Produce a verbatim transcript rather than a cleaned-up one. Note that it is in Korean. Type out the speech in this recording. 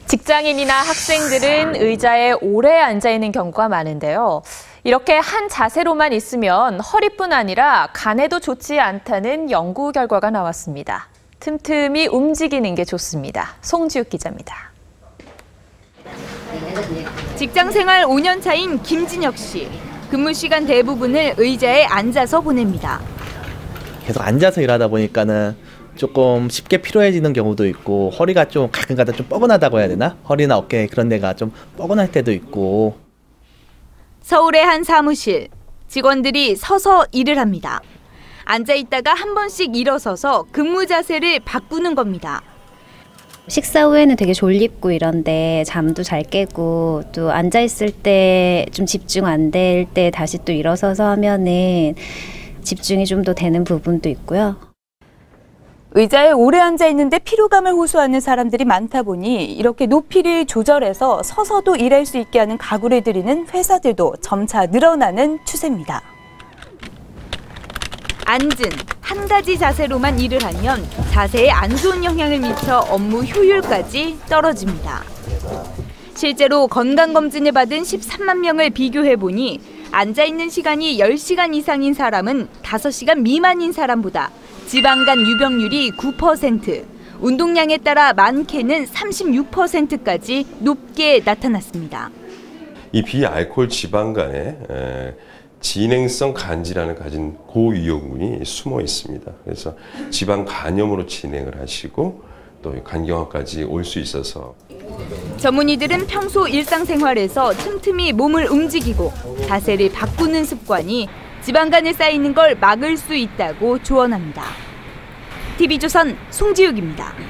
직장인이나 학생들은 의자에 오래 앉아 있는 경우가 많은데요. 이렇게 한 자세로만 있으면 허리뿐 아니라 간에도 좋지 않다는 연구 결과가 나왔습니다. 틈틈이 움직이는 게 좋습니다. 송지욱 기자입니다. 직장생활 오 년 차인 김진혁 씨. 근무 시간 대부분을 의자에 앉아서 보냅니다. 계속 앉아서 일하다 보니까는 조금 쉽게 피로해지는 경우도 있고 허리가 좀 가끔가다 좀 뻐근하다고 해야 되나? 허리나 어깨 그런 데가 좀 뻐근할 때도 있고. 서울의 한 사무실. 직원들이 서서 일을 합니다. 앉아 있다가 한 번씩 일어서서 근무 자세를 바꾸는 겁니다. 식사 후에는 되게 졸립고 이런데 잠도 잘 깨고 또 앉아 있을 때 좀 집중 안 될 때 다시 또 일어서서 하면은 집중이 좀 더 되는 부분도 있고요. 의자에 오래 앉아 있는데 피로감을 호소하는 사람들이 많다 보니 이렇게 높이를 조절해서 서서도 일할 수 있게 하는 가구를 들이는 회사들도 점차 늘어나는 추세입니다. 앉은 한 가지 자세로만 일을 하면 자세에 안 좋은 영향을 미쳐 업무 효율까지 떨어집니다. 실제로 건강검진을 받은 십삼만 명을 비교해보니 앉아있는 시간이 열 시간 이상인 사람은 다섯 시간 미만인 사람보다 지방간 유병률이 구 퍼센트, 운동량에 따라 많게는 삼십육 퍼센트까지 높게 나타났습니다. 이 비알코올 지방간에 진행성 간 질환을 가진 고위험군이 숨어 있습니다. 그래서 지방 간염으로 진행을 하시고 또 간경화까지 올 수 있어서. 전문의들은 평소 일상생활에서 틈틈이 몸을 움직이고 자세를 바꾸는 습관이 지방간에 쌓이는 걸 막을 수 있다고 조언합니다. 티비조선 송지욱입니다.